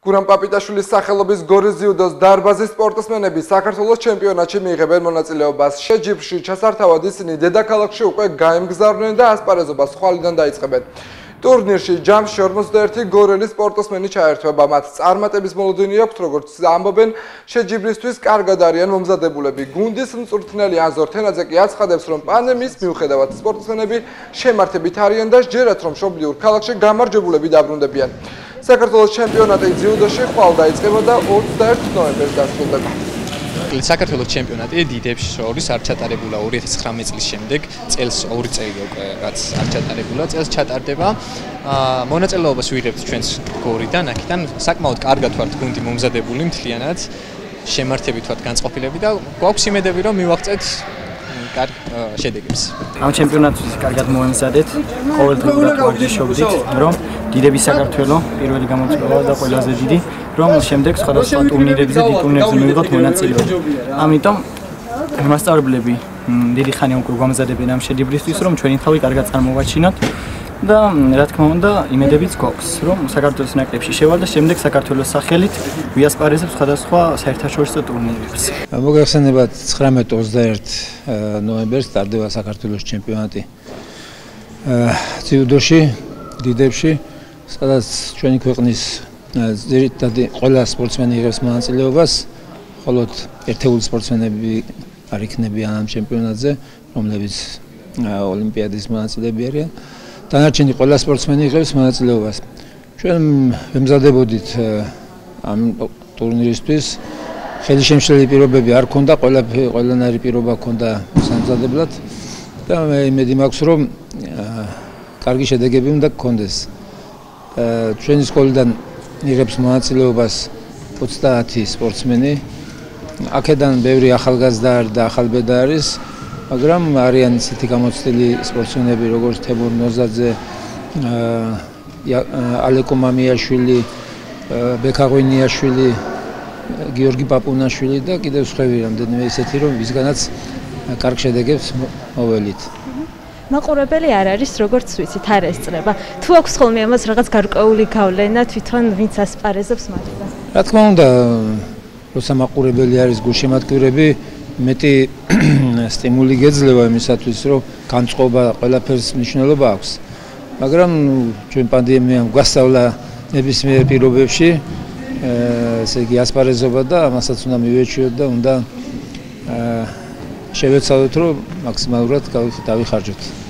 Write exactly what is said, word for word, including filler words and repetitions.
გურამ პაპიტაშვილის სახელობის გორის ძიუდოს დარბაზის სპორტსმენები საქართველოს ჩემპიონატში მიიღებენ მონაწილეობას. შეჯიბრში ჩასართავად ისინი დედაქალაქში უკვე გაემგზავრნენ და ასპარეზობას ხვალიდან დაიწყებენ. ტურნირში ჯამში ორმოცდაერთი გორელი სპორტსმენი ჩაერთვება. მათ წარმატების მოლოდინი აქვთ, როგორც ამბობენ, შეჯიბრისთვის კარგად არიან მომზადებულები. გუნდის მწვრთნელი აზორ თენაძე კი აცხადებს, რომ პანდემიის მიუხედავად სპორტსმენები შემართებით არიან და სჯერათ, რომ მშობლიურ ქალაქში გამარჯვებულები დაბრუნდებიან. საქართველოს ჩემპიონატი ძიუდოში ხვალ დაიწყება და ოცდაერთი ნოემბერს დასრულდება. საქართველოს ჩემპიონატი დიდებს შორის არ ჩატარებულა ორი ათას ცხრამეტ წლის შემდეგ, წელს ორი წელი უკვე რაც არ ჩატარებულა, წელს ჩატარდება. მონაწილეობას ვიღებთ ჩვენს გორიდან, აქედან საკმაოდ კარგად ვართ გუნდი მომზადებული მთლიანად, შემართებით ვართ განწყობილები და გვაქვს იმედები, რომ მივაღწევთ კარგ შედეგებს. ამ ჩემპიონატს კარგად მოემზადეთ, ყოველდღიურად ვარჯიშობდით, რომ დიდები საქართველო პირველი გამოწვევა და ყველაზე დიდი, რომ შემდეგ სხვადასხვა ტურნირებზე და ტურნირებზე მივიღოთ მონაწილეობა. ამიტომ მასწავლებლები დიდი ხანი უკვე გვამზადებენ ამ შეჯიბრისთვის, რომ ჩვენი თავი კარგად წარმოვაჩინოთ და რა თქმა უნდა, იმედებიც გვაქვს, რომ საქართველოს ნაკრებში შევალ და შემდეგ საქართველოს სახელით ვიასპარეზებ სხვადასხვა საერთაშორისო ტურნირებს. მოგეხსენებათ ცხრამეტ ოცდაერთი ნოემბერს ტარდება საქართველოს ჩემპიონატი ძიუდოში, დიდებში, სადაც ჩვენი ქვეყნის ძირითადი ყველა სპორტსმენი იღებს მონაწილეობას, მხოლოდ ერთეული სპორტსმენები არ იქნებიან ამ ჩემპიონატზე, რომლებიც ოლიმპიადის მონაწილეები არიან. დანარჩენი ყველა სპორტსმენი იღებს მონაწილეობას. ჩვენ ვემზადებოდით ამ ტურნირისთვის. ხელისშემშლელი პირობები არ ქონდა, ყველანაირი პირობა ქონდა სამზადებლად და მე იმედი მაქვს, რომ კარგი შედეგები უნდა გქონდეს. ჩვენი სკოლიდან იღებს მონაწილეობას ოცდაათი სპორტსმენი. აქედან ბევრი ახალგაზრდა და ახალბედა არის, მაგრამ არიან ისეთი გამოცდილი სპორტსმენები, როგორც თემურ ნოზაძე, ალეკო მამიაშვილი, ბექა ღვინიაშვილი, გიორგი პაპუნაშვილი და კიდევ სხვები რამდენიმე ისეთი, რომ ვისგანაც კარგ შედეგებს მოველით. მაყურებელი არ არის, როგორც ვიცით, არ ესწრება. თუ აქვს ხოლმე ამას რაღაც გარკვეული გავლენა თვითონ ვინც ასპარეზობს მათთან? რა თქმა უნდა, როცა მაყურებელი არის გულშემატკივრები, მეტი სტიმული გეძლევა იმისათვის, რომ განწყობა ყველაფერს მნიშვნელობა აქვს. მაგრამ ჩვენ პანდემიამ გვასწავლა ნებისმიერ პირობებში, ესე იგი ასპარეზობა და ამასაც უნდა მივეჩვიოთ და უნდა შევეცადოთ, რომ მაქსიმალურად დავიხარჯოთ.